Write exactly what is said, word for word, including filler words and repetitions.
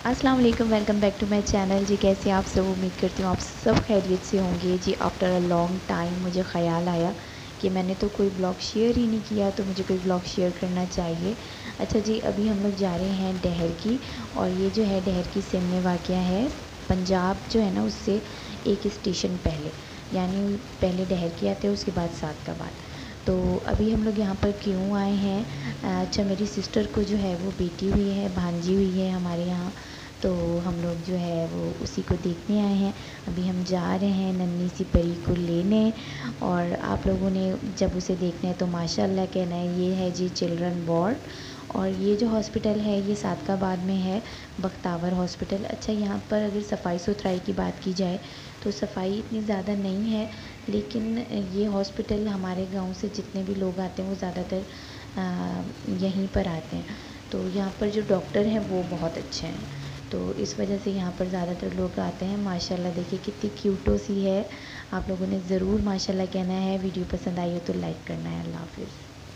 अस्सलाम वालेकुम, welcome back to my channel. जी कैसे आप सब, उम्मीद करती हूँ आप सब खैरियत से होंगे। जी आफ्टर अ लॉन्ग टाइम मुझे ख़्याल आया कि मैंने तो कोई ब्लॉग शेयर ही नहीं किया, तो मुझे कोई ब्लॉग शेयर करना चाहिए। अच्छा जी, अभी हम लोग जा रहे हैं डहर की, और ये जो है डहर की सिम में वाक़या है। पंजाब जो है ना, उससे एक स्टेशन पहले, यानी पहले डहर की आते हैं, उसके बाद सादकाबाद। तो अभी हम लोग यहाँ पर क्यों आए हैं? अच्छा, मेरी सिस्टर को जो है वो बेटी हुई है, भांजी हुई है हमारे यहाँ। तो हम लोग जो है वो उसी को देखने आए हैं। अभी हम जा रहे हैं नन्ही सी परी को लेने, और आप लोगों ने जब उसे देखना है तो माशाल्लाह कहना है। ये है जी चिल्ड्रन वार्ड, और ये जो हॉस्पिटल है ये सादकाबाद में है, बख्तावर हॉस्पिटल। अच्छा, यहाँ पर अगर सफाई सुथराई की बात की जाए तो सफाई इतनी ज़्यादा नहीं है, लेकिन ये हॉस्पिटल हमारे गांव से जितने भी लोग आते हैं वो ज़्यादातर यहीं पर आते हैं। तो यहाँ पर जो डॉक्टर हैं वो बहुत अच्छे हैं, तो इस वजह से यहाँ पर ज़्यादातर लोग आते हैं। माशाल्लाह देखिए कितनी क्यूटो सी है। आप लोगों ने ज़रूर माशाल्लाह कहना है। वीडियो पसंद आई हो तो लाइक करना है। अल्लाह हाफ़िज़।